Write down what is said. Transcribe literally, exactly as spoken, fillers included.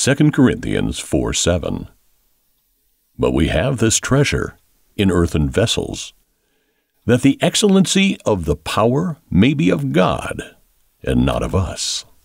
Second Corinthians four seven. But we have this treasure in earthen vessels, that the excellency of the power may be of God, and not of us.